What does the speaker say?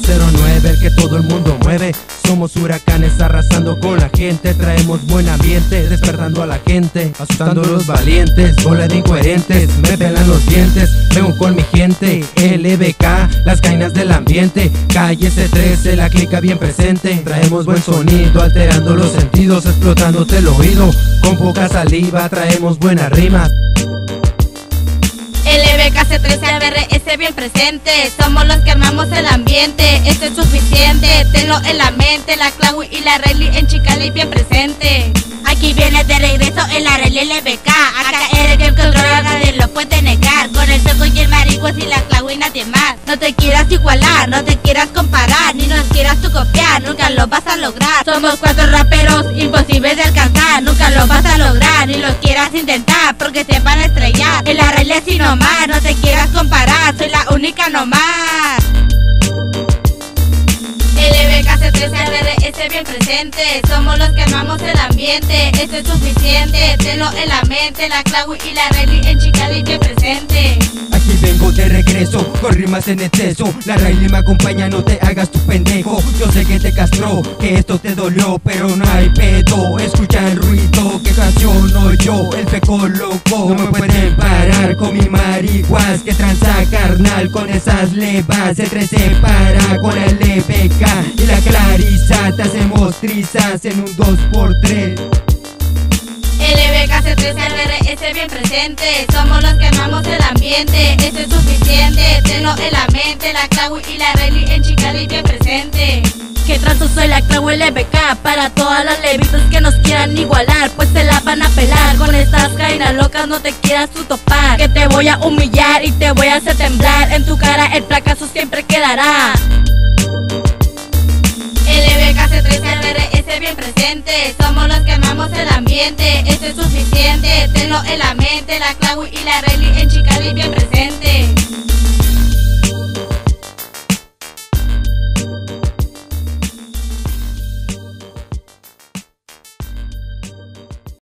09, el que todo el mundo mueve. Somos huracanes arrasando con la gente. Traemos buen ambiente, despertando a la gente, asustando a los valientes. Bola de incoherentes, me pelan los dientes. Vengo con mi gente, LBK, las cainas del ambiente. Calle C13, la clica bien presente. Traemos buen sonido, alterando los sentidos, explotándote el oído. Con poca saliva traemos buenas rimas. LBK C13 ABRS bien presente. Somos los que armamos el ambiente. Esto es suficiente, tenlo en la mente. La Clawi y la Rayleigh en Chicali bien presente. Aquí viene de regreso el Rayleigh LBK. Acá eres bien controlado, nadie lo puede negar. Con el Toco y el Marihuas y la Clawi nadie más. No te quieras igualar, no te quieras comparar, ni nos quieras tú copiar, nunca lo vas a lograr. Somos 4 raperos imposibles de alcanzar. Nunca lo vas a lograr, ni lo quieras intentar, porque te van a estrellar. El Rayleigh así nomás, no te quieras comparar, soy la única nomás. LBK C13 ABRS bien presente. Somos los que armamos el ambiente. Esto es suficiente, tenlo en la mente. La Clawi y la Rayleigh en Chicali bien presente. Aquí vengo de regreso, con rimas en exceso. La Rayleigh me acompaña, no te hagas tu pendejo. Yo sé que te castró, que esto te dolió, pero no hay pedo. Escucha el ruido que canciono yo, el feco loco. No me pueden parar con mi marihuas, que tranza carnal con esas levas. C13 se para con el LBK y la Clarisa, te hacemos trizas en un 2x3. LBK C13 ABRS bien presente. Somos los que armamos el ambiente. Esto es suficiente, tenlo en la mente. La Clawi y la Rayleigh en Chicali bien presente. Que trato, soy la Clawi LBK. Para todas las levitas que nos quieran igualar, pues se la van a pelar. Con estas cainas locas no te quieras tú topar, que te voy a humillar y te voy a hacer temblar. En tu cara el fracaso siempre quedará. LBK C13 ABRS bien presente. Somos los que armamos el ambiente. Esto es suficiente, tenlo en la mente. La Clawi y la Rayleigh